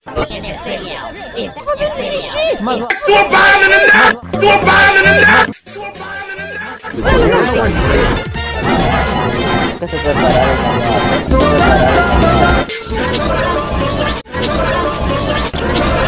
Tá fazendo xixi! Mas... Tua bala no neto! Tua bala no neto! Você preparado,